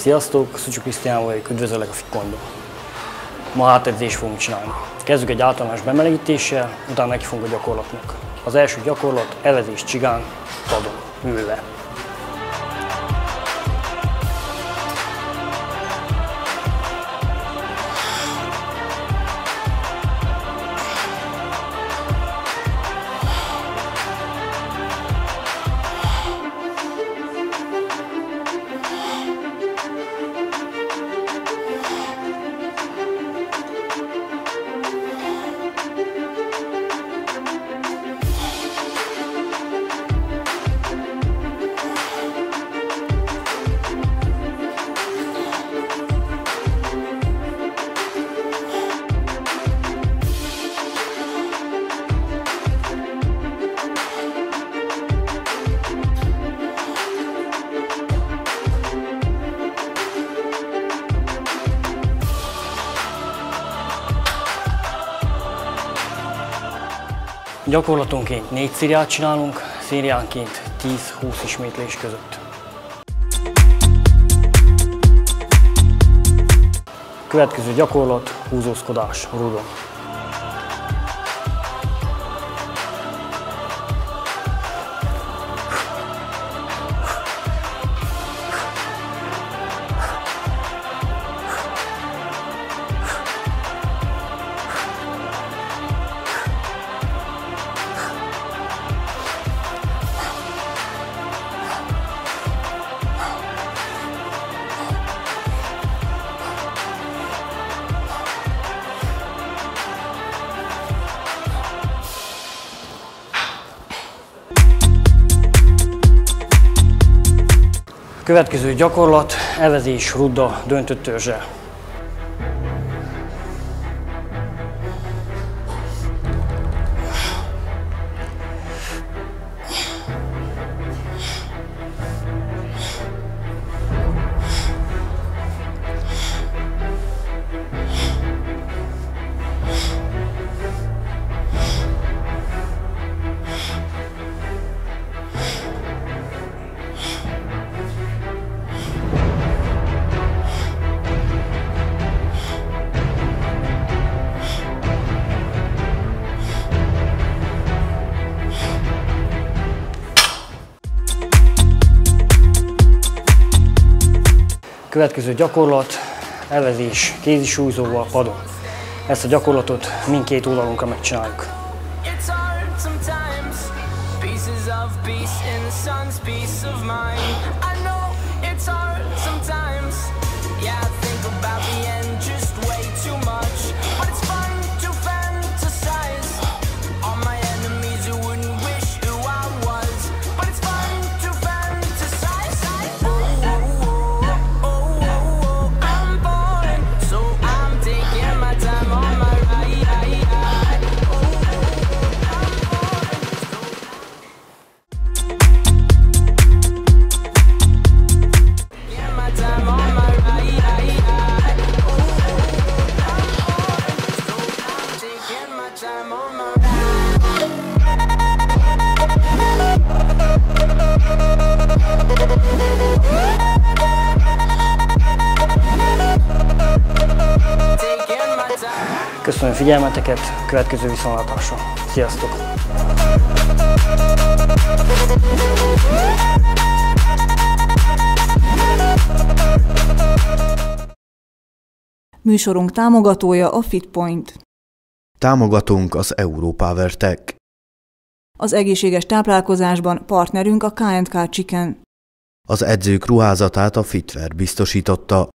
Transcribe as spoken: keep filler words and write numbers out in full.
Sziasztok, Szucsó Krisztián vagyok, üdvözöllek a Fitpointban. Ma hátedzést fogunk csinálni. Kezdjük egy általános bemelegítéssel, utána neki fogunk a gyakorlatnak. Az első gyakorlat evezés csigán, padon, ülve. Gyakorlatonként négy szériát csinálunk, szériánként tíz-húsz ismétlés között. Következő gyakorlat húzózkodás rudon. Következő gyakorlat, evezés rudda döntött törzsel. Következő gyakorlat, evezés kézisúlyzóval padon. Ezt a gyakorlatot mindkét oldalunkra megcsináljuk. Köszönöm a figyelmeteket, következő viszontlátásra. Sziasztok! Műsorunk támogatója a Fitpoint. Támogatónk az Europower Tech. Az egészséges táplálkozásban partnerünk a ká és ká Chicken. Az edzők ruházatát a Fitwear biztosította.